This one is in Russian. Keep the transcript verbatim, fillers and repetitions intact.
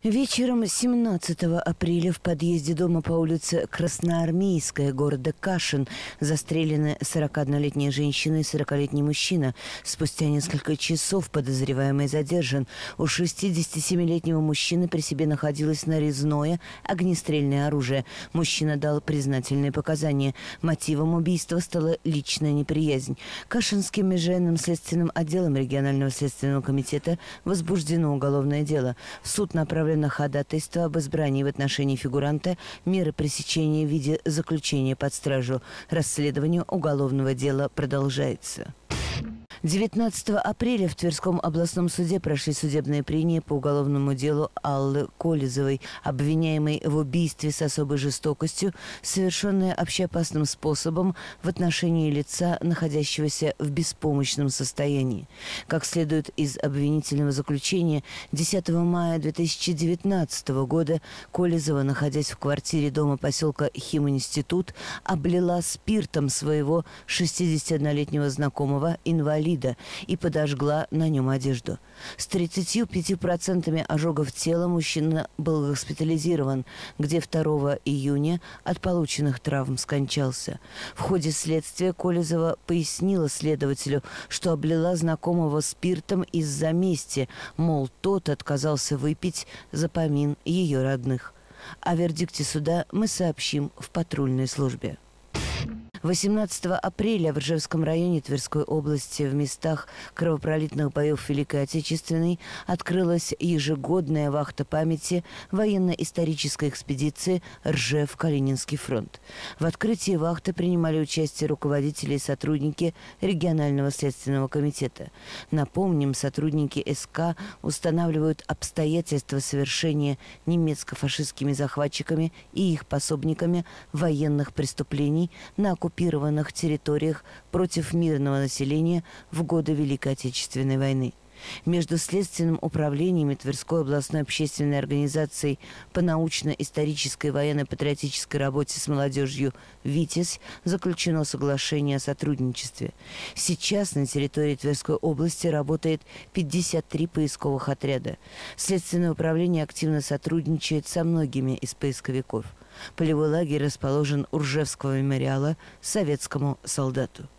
Вечером семнадцатого апреля в подъезде дома по улице Красноармейская города Кашин застрелены сорокаоднолетняя женщина и сорокалетний мужчина. Спустя несколько часов подозреваемый задержан. У шестидесятисемилетнего мужчины при себе находилось нарезное огнестрельное оружие. Мужчина дал признательные показания. Мотивом убийства стала личная неприязнь. Кашинским межрайонным следственным отделом регионального следственного комитета возбуждено уголовное дело. В суд направлено на ходатайство об избрании в отношении фигуранта меры пресечения в виде заключения под стражу. Расследование уголовного дела продолжается. девятнадцатого апреля в Тверском областном суде прошли судебные прения по уголовному делу Аллы Колезовой, обвиняемой в убийстве с особой жестокостью, совершенное общеопасным способом в отношении лица, находящегося в беспомощном состоянии. Как следует из обвинительного заключения, десятого мая две тысячи девятнадцатого года Колезова, находясь в квартире дома поселка Химинститут, облила спиртом своего шестидесятиоднолетнего знакомого, инвалида, и подожгла на нем одежду. С тридцатью пятью процентами ожогов тела мужчина был госпитализирован, где второго июня от полученных травм скончался. В ходе следствия Колезова пояснила следователю, что облила знакомого спиртом из-за мести, мол, тот отказался выпить за помин ее родных. О вердикте суда мы сообщим в патрульной службе. восемнадцатого апреля в Ржевском районе Тверской области в местах кровопролитных боев Великой Отечественной открылась ежегодная вахта памяти военно-исторической экспедиции «Ржев-Калининский фронт». В открытии вахты принимали участие руководители и сотрудники регионального следственного комитета. Напомним, сотрудники СК устанавливают обстоятельства совершения немецко-фашистскими захватчиками и их пособниками военных преступлений на оккупированных оккупированных территориях против мирного населения в годы Великой Отечественной войны. Между Следственным управлением и Тверской областной общественной организацией по научно-исторической военно-патриотической работе с молодежью «ВИТИС» заключено соглашение о сотрудничестве. Сейчас на территории Тверской области работает пятьдесят три поисковых отряда. Следственное управление активно сотрудничает со многими из поисковиков. Полевой лагерь расположен у Ржевского мемориала советскому солдату.